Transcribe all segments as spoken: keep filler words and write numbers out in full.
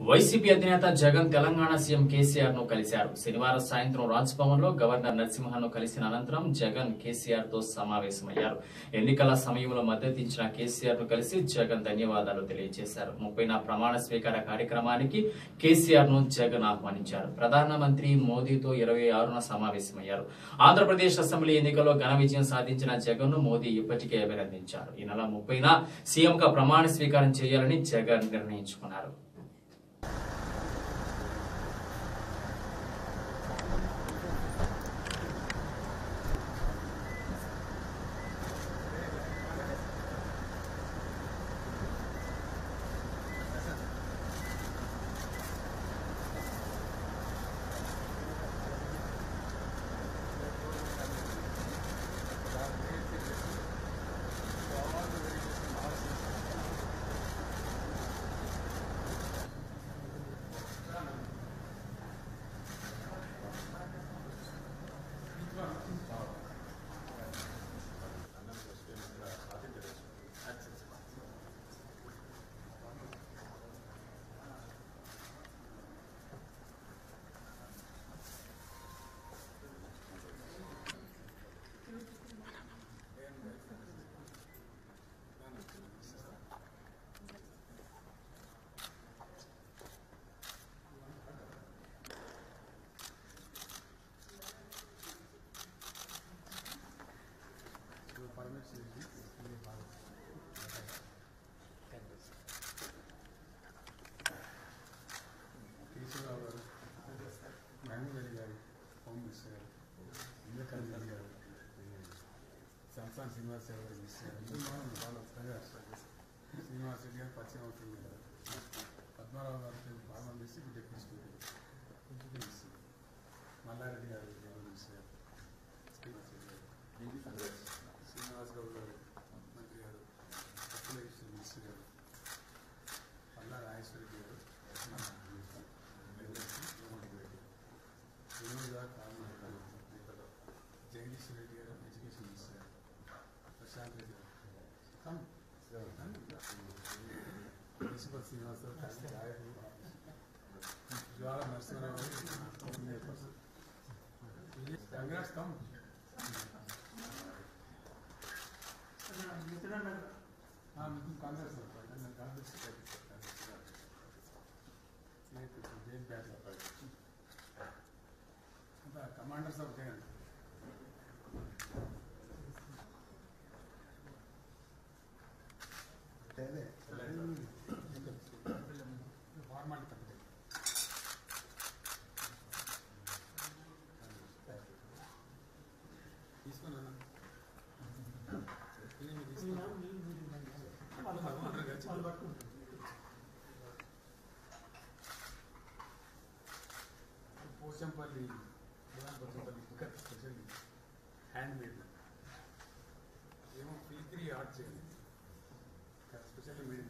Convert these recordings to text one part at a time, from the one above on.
YCP అధినేత Jagan Telangana CM KCR ను కలిశారు. శనివారం సాయంత్రం రాజ్భవన్ లో గవర్నర్ నరసింహన్ ను కలిసిన అనంతరం జగన్ కేసీఆర్ తో సమావేశమయ్యారు. ఎన్నికల సమయంలో మద్దతిచ్చిన కేసీఆర్ ను కలిసి జగన్ ధన్యవాదాలు తెలియజేశారు. ముప్పైన ప్రమాణ స్వీకార కార్యక్రమానికి కేసీఆర్ ను జగన్ ఆహ్వానించారు. ప్రధానమంత్రి మోదీతో ఇరవై ఆరున సమావేశమయ్యారు. ఆంధ్రప్రదేశ్ అసెంబ్లీ ఎన్నికల్లో ఘన విజయం సాధించిన జగన్ ను మోదీ ఇప్పటికే అభినందించారు. ఈ నెల ముప్పైన సీఎంగా ప్రమాణ స్వీకారం చేయాలని జగన్ నిర్ణయించుకున్నారు. సంస్థాన శ్రీనివాస్ గారు శ్రీనివాస్ రెడ్డి గారు పరిచయం అవుతుంది కదా, పద్మారావు గారు బాగా చేసి డిప్యూటీ స్పీకర్ మల్లారెడ్డి గారు శ్రీనివాస్ గౌడ్ గారు మంత్రి గారు అఖిలేశ్వర మినిస్టర్ గారు పల్లా రాజేశ్వరి గారు వినోద్ గారు కారణం జగదీశ్వర రెడ్డి గారు ఎడ్యుకేషన్ మినిస్టర్ గారు Prashanth Reddy garu principal Srinivasarao Jwala Narasimharao congrats come Congress commanders of Jagan formality తప్పితే తీసుకున్నా Pochampalli Pochampalli cooker special hand made ఏమో పీత్రీ ఆర్ట్ చేయాలి స్పెషల్ మేడ్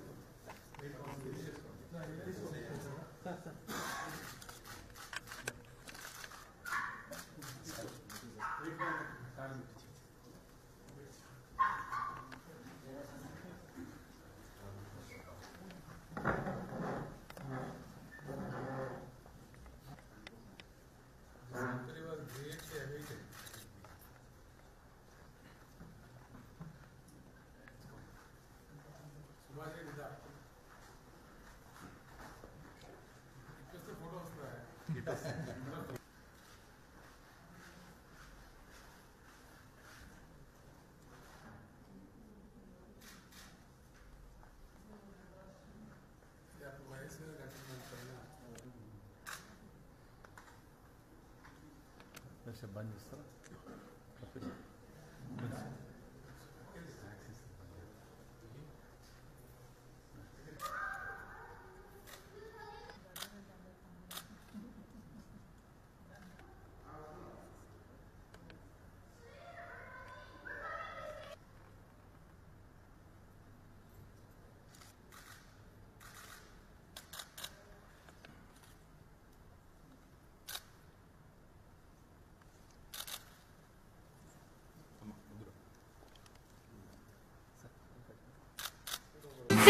फोटो उसका है आपको वॉइस करना बंद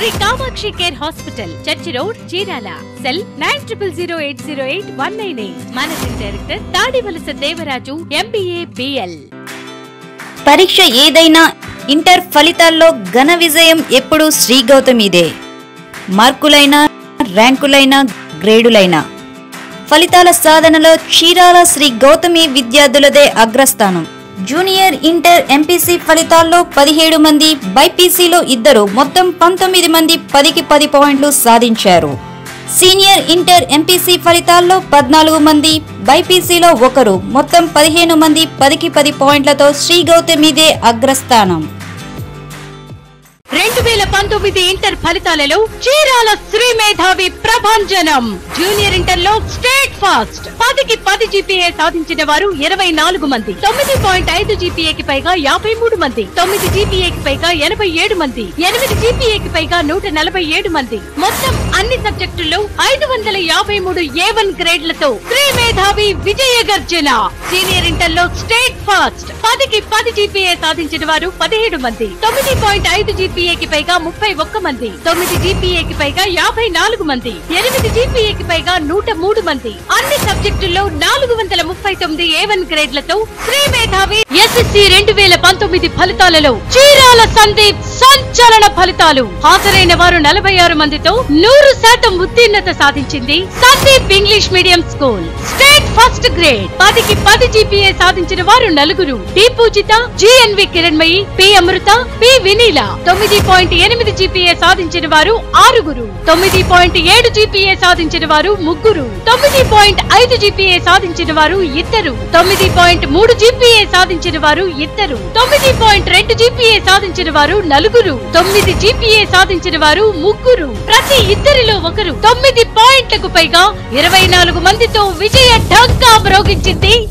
Sri Kamakshi care hospital, church road, Chirala. Cell nine triple zero eight zero eight one nine eight. Managing director Tadivalasa Devaraju, MBA BL. పరీక్ష ఏదైనా ఇంటర్ ఫలితాల్లో ఘన విజయం ఎప్పుడూ శ్రీ గౌతమిదే. మార్కులైనా, ర్యాంకులైనా, గ్రేడులైనా ఫలితాల సాధనలో చీరాల శ్రీ గౌతమి విద్యార్థులదే అగ్రస్థానం. జూనియర్ ఇంటర్ ఎంపీసీ ఫలితాల్లో పదిహేడు మంది, బైపీసీలో ఇద్దరు, మొత్తం పంతొమ్మిది మంది పదికి పది పాయింట్లు సాధించారు. సీనియర్ ఇంటర్ ఎంపీసీ ఫలితాల్లో పద్నాలుగు మంది, బైపీసీలో ఒకరు, మొత్తం పదిహేను మంది పదికి పది పాయింట్లతో శ్రీ గౌతమిదే అగ్రస్థానం. రెండు వేల పంతొమ్మిది ఇంటర్ ఫలితాలలో చీరాల శ్రీ మేధావి ప్రభంజనం. జూనియర్ ఇంటర్ లో స్టేట్ ఫాస్ట్ పదికి పది జీపీఏ సాధించిన వారు ఇరవై నాలుగు మంది, తొమ్మిది పాయింట్ ఐదు జీపీఏకి పైగా యాభై మూడు మంది, తొమ్మిది జీపీఏకి పైగా ఎనభై ఏడు మంది, ఎనిమిది జీపీఏకి పైగా నూట నలభై ఏడు మంది, మొత్తం అన్ని సబ్జెక్టుల్లో ఐదు వందల యాభై మూడు ఏ వన్ గ్రేడ్లతో శ్రీ మేధావి విజయ గర్జన. సీనియర్ ఇంటర్ లో స్టేట్ ఫాస్ట్ పదికి పది జీపీఏ సాధించిన వారు పదిహేడు మంది, తొమ్మిది పాయింట్ ఐదు జీపీఏకి పైగా ముప్పై ఒక్క మంది, తొమ్మిది జీపీఏకి పైగా యాభై నాలుగు మంది, ఎనిమిది జీపీఏకి పైగా నూట మూడు మంది, అన్ని సబ్జెక్టుల్లో నాలుగు వందల ముప్పై తొమ్మిది ఏ వన్ గ్రేడ్లతో శ్రీ మేధావి. ఎస్ఎస్సి రెండు వేల పంతొమ్మిది ఫలితాలలో చీరాల సందీప్ సంచలన ఫలితాలు. హాజరైన వారు నలభై ఆరు మందితో నూరు శాతం ఉత్తీర్ణత సాధించింది Sandeep English medium school. State first grade పదికి పది జీపీఏ సాధించిన వారు నలుగురు. D Poojitha, GNV Kiranmayi, P Amrutha, P Vineela. తొమ్మిది పాయింట్ ఎనిమిది జీపీఏ సాధించిన వారు ఆరుగురు. తొమ్మిది పాయింట్ ఏడు జీపీఏ సాధించిన వారు ముగ్గురు. తొమ్మిది పాయింట్ ఐదు జీపీఏ సాధించిన వారు ఇద్దరు. తొమ్మిది పాయింట్ మూడు జీపీఏ సాధించిన వారు ఇద్దరు. తొమ్మిది పాయింట్ రెండు జీపీఏ సాధించిన వారు నలుగురు. తొమ్మిది జీపీఏ సాధించిన వారు ముగ్గురు. ప్రతి ఇద్దరిలో ఒకరు. తొమ్మిది పాయింట్లకు పైగా ఇరవై నాలుగు మందితో విజయ ఢంకా మ్రోగించింది